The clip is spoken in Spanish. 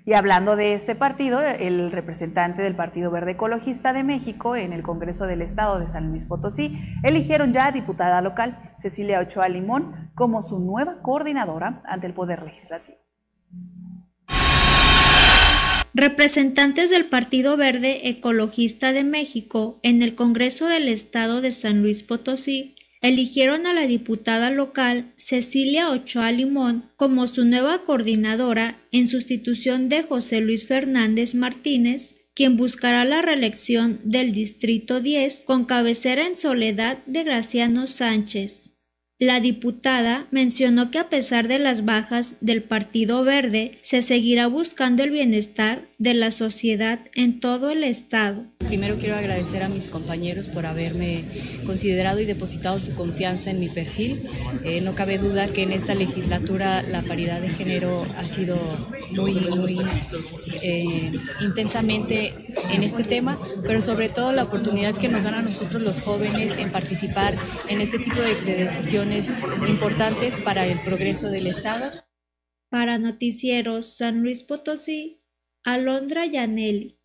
Y hablando de este partido, el representante del Partido Verde Ecologista de México en el Congreso del Estado de San Luis Potosí eligieron ya a diputada local Cecilia Ochoa Limón como su nueva coordinadora ante el Poder Legislativo. Representantes del Partido Verde Ecologista de México en el Congreso del Estado de San Luis Potosí eligieron a la diputada local Cecilia Ochoa Limón como su nueva coordinadora en sustitución de José Luis Fernández Martínez, quien buscará la reelección del Distrito 10 con cabecera en Soledad de Graciano Sánchez. La diputada mencionó que a pesar de las bajas del Partido Verde, se seguirá buscando el bienestar de la sociedad en todo el estado. Primero quiero agradecer a mis compañeros por haberme considerado y depositado su confianza en mi perfil. No cabe duda que en esta legislatura la paridad de género ha sido muy intensamente en este tema, pero sobre todo la oportunidad que nos dan a nosotros los jóvenes en participar en este tipo de decisiones importantes para el progreso del Estado. Para Noticieros San Luis Potosí, Alondra Yaneli.